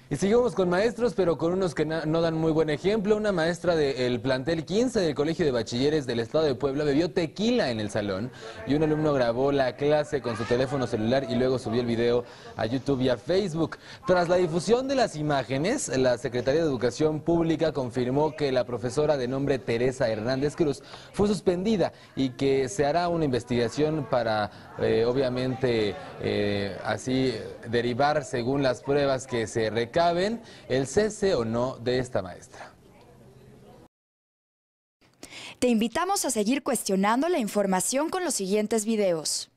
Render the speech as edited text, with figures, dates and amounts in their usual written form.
Y seguimos con maestros, pero con unos que no dan muy buen ejemplo. Una maestra del plantel 15 del Colegio de Bachilleres del Estado de Puebla bebió tequila en el salón y un alumno grabó la clase con su teléfono celular y luego subió el video a YouTube y a Facebook. Tras la difusión de las imágenes, la Secretaría de Educación Pública confirmó que la profesora de nombre Teresa Hernández Cruz fue suspendida y que se hará una investigación para, obviamente, así derivar según las pruebas que se recaben el cese o no de esta maestra. Te invitamos a seguir cuestionando la información con los siguientes videos.